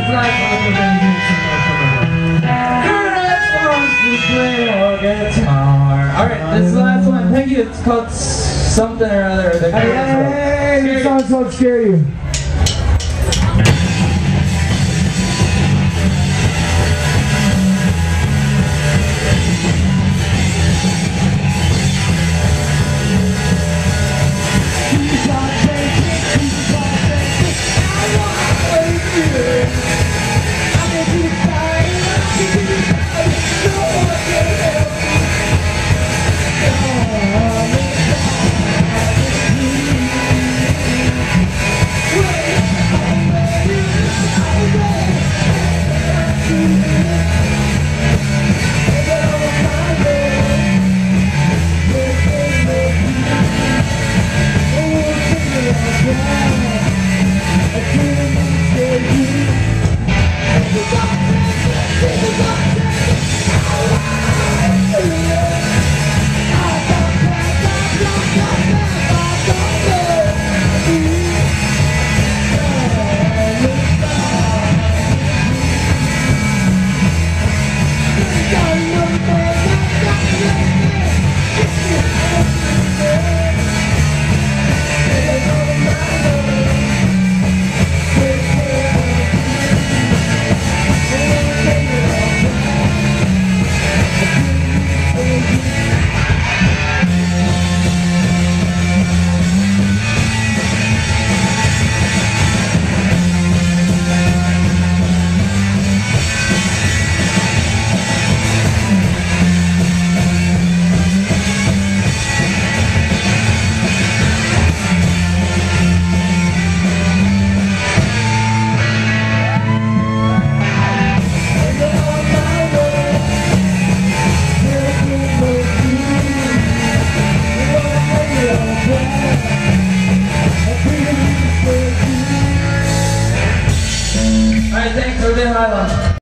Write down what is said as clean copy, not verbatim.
this last one we're going to do some more from the guitar. Alright, this last one. Thank you. It's called something or other. Hey, this song's called Scare You. Alright, thanks for the Harlem.